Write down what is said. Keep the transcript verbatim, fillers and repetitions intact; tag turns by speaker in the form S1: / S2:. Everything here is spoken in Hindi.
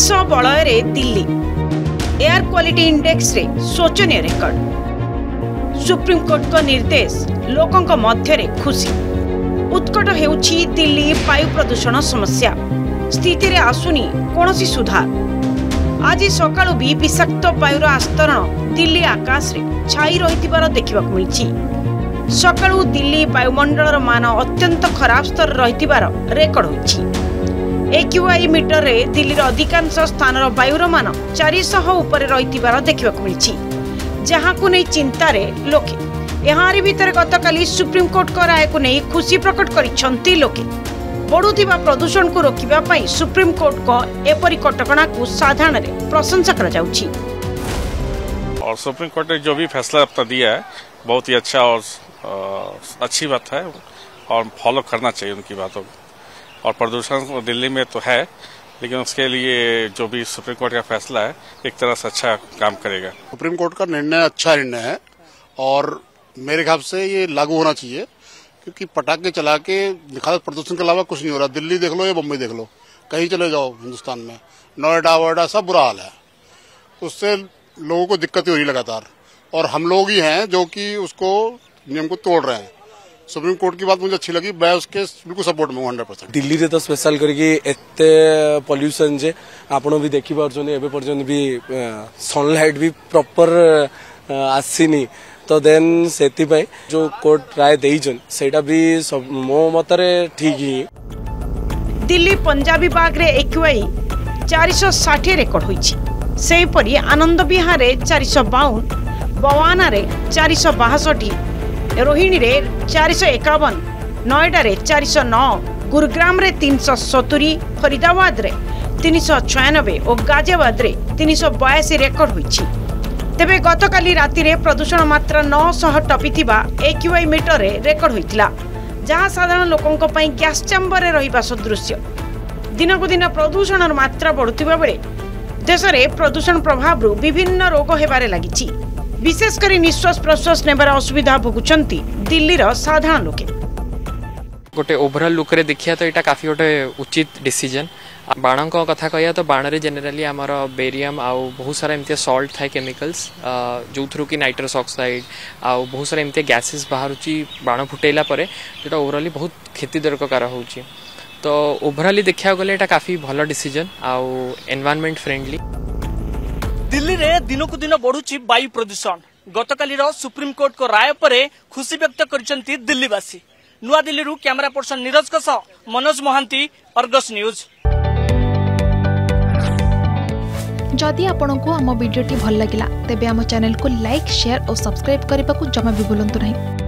S1: विष बलय रे दिल्ली एयर क्वालिटी इंडेक्स रे शोचनीय रेकर्ड। सुप्रीम कोर्ट का निर्देश लोकंक मध्य रे खुशी। उत्कट हेउछि दिल्ली वायु प्रदूषण समस्या। स्थिति रे आसुनी कोनोसी सुधार। आज सकाळु भी विषाक्त वायुर आस्तरण दिल्ली आकाश रे छाई रहितिबार देखिबाक मिलछि। सकाळु दिल्ली वायुमंडलर मान अत्यंत खराब स्तर रहितिबार रेकर्ड होइछि। एक्यूआई मीटर रे दिल्लीर अधिकांश स्थानर वायुर मान चार सौ ऊपर रहितिबार देखिबाक मिलछि, जहां को नै चिंतारे लोके। एहारी भितर गतकाली सुप्रीम कोर्ट को राय को नै खुशी प्रकट करिसंती लोके। बढ़ुथिबा प्रदूषण को रोकिबा पई सुप्रीम कोर्ट को एपरि कटकणा को साधारण रे प्रशंसा करा जाउछि।
S2: और सुप्रीम कोर्ट ने जो भी फैसला अपना दिया है बहुत ही अच्छा और आ, अच्छी बात है और फॉलो करना चाहिए उनकी बातों को। और प्रदूषण दिल्ली में तो है, लेकिन उसके लिए जो भी सुप्रीम कोर्ट का फैसला है एक तरह से अच्छा काम करेगा।
S3: सुप्रीम कोर्ट का निर्णय अच्छा निर्णय है और मेरे ख्याल से ये लागू होना चाहिए, क्योंकि पटाखे चला के दिखा प्रदूषण के अलावा कुछ नहीं हो रहा। दिल्ली देख लो या बम्बई देख लो, कहीं चले जाओ हिंदुस्तान में, नोएडा वोएडा सब बुरा हाल है। उससे लोगों को दिक्कत हो रही लगातार, और हम लोग ही हैं जो कि उसको नियम को तोड़ रहे हैं। सुप्रीम कोर्ट की बात मुझे अच्छी लगी, मैं उसके बिल्कुल सपोर्ट में हंड्रेड परसेंट।
S4: दिल्ली रे तो स्पेशल करके एते पॉल्यूशन जे आपण भी देखि पारछन, एबे पर्यंत भी सनलाइट भी प्रॉपर आसीनी, तो देन सेति पय जो कोर्ट राय देइजन सेटा भी मो मतरे ठीक ही।
S1: दिल्ली पंजाबी बाग रे एक्यूआई चार सौ साठ रेकर्ड होइछि। सेहि परि आनंद विहार रे चार सौ बावन, बवाना रे चार सौ बासठ, रोहिणी रे चार सौ इक्यावन, नोएडा रे चार सौ नौ, गुरुग्राम रे तीन सौ सत्तर, फरीदाबाद रे तीन सौ छियानबे और गाजियाबाद रे तीन सौ बयासी रेकर्ड होइछि। तेबे गतकाली राति रे प्रदूषण मात्रा नौ सौ टपिथिबा एक्यूआई मीटर रे रेकर्ड होइतिला, जहां साधारण लोकंक पई गैस चैम्बर रे रहिबा सदृश्य। दिन को दिन प्रदूषण मात्रा बढ़ुथिबा बेले देश रे प्रदूषण प्रभाव रु विभिन्न रोग हेबारे लागिछि। विशेषकर निश्वास प्रश्वास नेबार असुविधा भोगुचंती दिल्लीर साधारण लोके।
S5: गोटे ओवरऑल लुक रे देखिया तो एटा काफी गोटे उचित डिसीजन। बाण को कथा कहया तो बाण रे जनरली आमर बेरियम आउ बहुत सारा एमती सॉल्ट थाए केमिकल्स, जो थ्रू कि नाइट्रस ऑक्साइड आउ बहुत सारा एमती गैसेस बाहरुची बाण फुटेला परे, जेटा ओवरऑली बहुत क्षतिदायक होउची। तो ओवरऑली देखिया गले एटा काफी भलो डिसीजन आउ एनवायरनमेंट फ्रेंडली।
S6: दिल्ली रे दिन को दिन बढ़ुची वायु प्रदूषण। गतकाली सुप्रीम कोर्ट को राय पर खुशी व्यक्त करछंती दिल्लीवासी। नुआ दिल्ली रु कैमरा पर्सन नीरज का सह मनोज महांती, अर्गस न्यूज।
S7: जदि आपंक आम भिडी भल लगा तेब आम चैनल को लाइक, शेयर और सब्सक्राइब करने को जमा भी भूलु नहीं।